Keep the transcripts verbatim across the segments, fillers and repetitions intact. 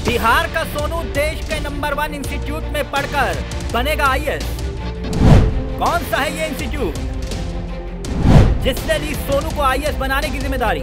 बिहार का सोनू देश के नंबर वन इंस्टीट्यूट में पढ़कर बनेगा आई ए एस। कौन सा है ये इंस्टीट्यूट जिसने ली सोनू को आई ए एस बनाने की जिम्मेदारी?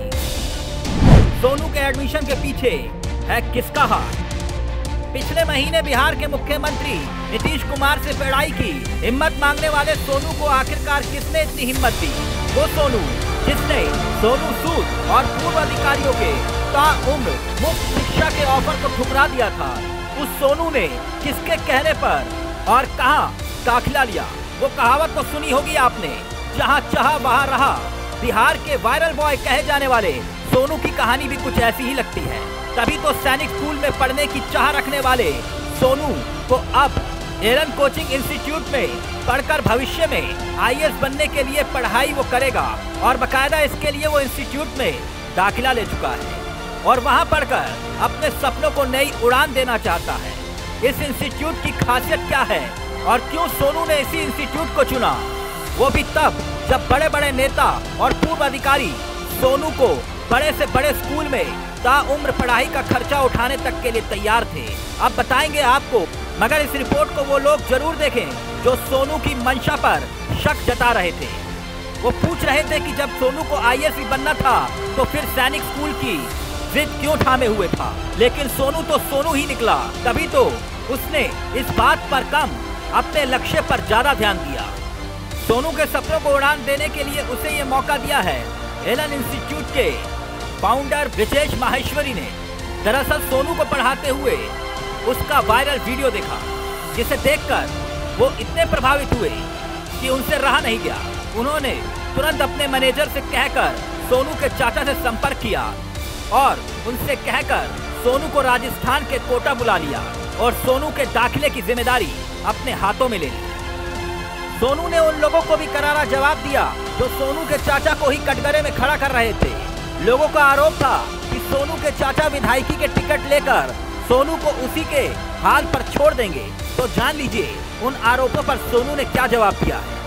सोनू के एडमिशन के पीछे है किसका हाथ? पिछले महीने बिहार के मुख्यमंत्री नीतीश कुमार से पढ़ाई की हिम्मत मांगने वाले सोनू को आखिरकार किसने इतनी हिम्मत दी? वो सोनू जिसने सोनू सूद और पूर्व अधिकारियों के ताउम्र मुफ्त शिक्षा के ऑफर को ठुकरा दिया था। उस सोनू ने किसके कहने पर और कहां दाखिला लिया? वो कहावत तो सुनी होगी आपने, जहां चाहा वहां रहा। बिहार के वायरल बॉय कहे जाने वाले सोनू की कहानी भी कुछ ऐसी ही लगती है। तभी तो सैनिक स्कूल में पढ़ने की चाह रखने वाले सोनू को अब एलन कोचिंग इंस्टीट्यूट में पढ़कर भविष्य में आई ए एस बनने के लिए पढ़ाई वो करेगा और बकायदा इसके लिए वो इंस्टीट्यूट में दाखिला ले चुका है और वहां पढ़कर अपने सपनों को नई उड़ान देना चाहता है। इस इंस्टीट्यूट की खासियत क्या है और क्यों सोनू ने इसी इंस्टीट्यूट को चुना, वो भी तब जब बड़े बड़े नेता और पूर्व अधिकारी सोनू को बड़े से बड़े स्कूल में ताउम्र पढ़ाई का खर्चा उठाने तक के लिए तैयार थे। अब बताएंगे आपको, मगर इस रिपोर्ट को वो लोग जरूर देखें जो सोनू की मंशा पर शक जता रहे थे। वो पूछ रहे थे कि जब सोनू को आई ए एस बनना था तो फिर सैनिक स्कूल की जिद क्यों थामे हुए था? लेकिन सोनू तो सोनू ही निकला। तभी तो उसने इस बात पर कम अपने लक्ष्य पर ज्यादा ध्यान दिया। सोनू के सपनों को उड़ान देने के लिए उसे ये मौका दिया है एलन इंस्टीट्यूट के फाउंडर ब्रिजेश माहेश्वरी ने। दरअसल सोनू को पढ़ाते हुए उसका वायरल वीडियो देखा, जिसे देखकर वो इतने प्रभावित हुए कि उनसे रहा नहीं गया। उन्होंने तुरंत अपने मैनेजर से कहकर सोनू के चाचा से संपर्क किया और उनसे कहकर सोनू को राजस्थान के कोटा बुला लिया और सोनू के दाखिले की जिम्मेदारी अपने हाथों में ले ली। सोनू ने उन लोगों को भी करारा जवाब दिया जो सोनू के चाचा को ही कटघरे में खड़ा कर रहे थे। लोगों का आरोप था कि सोनू के चाचा विधायकी के टिकट लेकर सोनू को उसी के हाल पर छोड़ देंगे। तो जान लीजिए उन आरोपों पर सोनू ने क्या जवाब दिया है।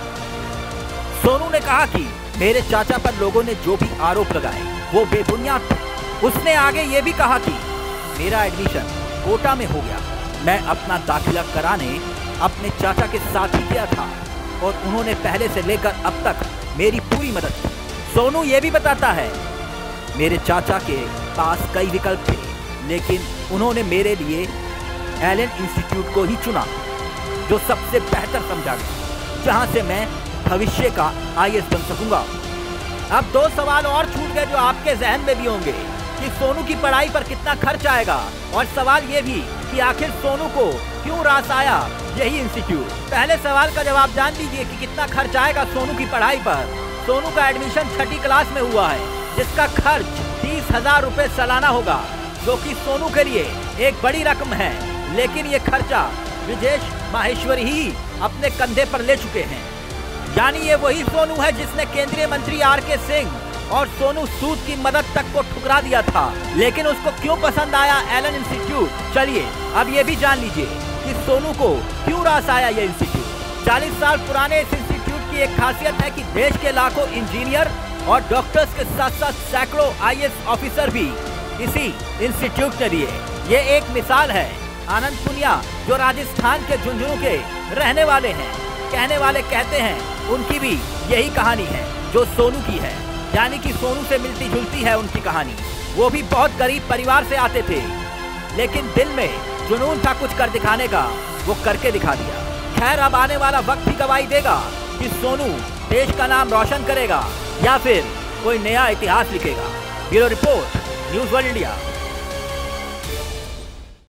सोनू ने कहा कि मेरे चाचा पर लोगों ने जो भी आरोप लगाए वो बेबुनियाद थे। उसने आगे ये भी कहा कि मेरा एडमिशन कोटा में हो गया, मैं अपना दाखिला कराने अपने चाचा के साथ ही गया था और उन्होंने पहले से लेकर अब तक मेरी पूरी मदद की। सोनू ये भी बताता है मेरे चाचा के पास कई विकल्प थे, लेकिन उन्होंने मेरे लिए एलन इंस्टीट्यूट को ही चुना जो सबसे बेहतर समझा गया, जहां से मैं भविष्य का आई ए एस बन सकूंगा। अब दो सवाल और छूट गए जो आपके जहन में भी होंगे कि सोनू की पढ़ाई पर कितना खर्च आएगा, और सवाल ये भी कि आखिर सोनू को क्यों रास आया यही इंस्टीट्यूट। पहले सवाल का जवाब जान लीजिए कि कितना खर्च आएगा सोनू की पढ़ाई पर। सोनू का एडमिशन छठी क्लास में हुआ है, जिसका खर्च तीस हजार रुपए सालाना होगा, जो कि सोनू के लिए एक बड़ी रकम है। लेकिन ये खर्चा ब्रिजेश माहेश्वरी ही अपने कंधे पर ले चुके हैं। यानी ये वही सोनू है जिसने केंद्रीय मंत्री आर के सिंह और सोनू सूद की मदद तक को ठुकरा दिया था। लेकिन उसको क्यों पसंद आया एलन इंस्टीट्यूट? चलिए अब ये भी जान लीजिए कि सोनू को क्यों रास आया ये इंस्टीट्यूट। चालीस साल पुराने इस इंस्टीट्यूट की एक खासियत है कि देश के लाखों इंजीनियर और डॉक्टर्स के साथ साथ सैकड़ों आई ए एस ऑफिसर भी इसी इंस्टीट्यूट ने दिए। ये एक मिसाल है आनंद पुनिया, जो राजस्थान के झुंझुनू के रहने वाले हैं। कहने वाले कहते हैं उनकी भी यही कहानी है जो सोनू की है, यानी कि सोनू से मिलती जुलती है उनकी कहानी। वो भी बहुत गरीब परिवार से आते थे, लेकिन दिल में जुनून था कुछ कर दिखाने का, वो करके दिखा दिया। खैर अब आने वाला वक्त ही गवाही देगा कि सोनू देश का नाम रोशन करेगा या फिर कोई नया इतिहास लिखेगा। Bureau report, news world India.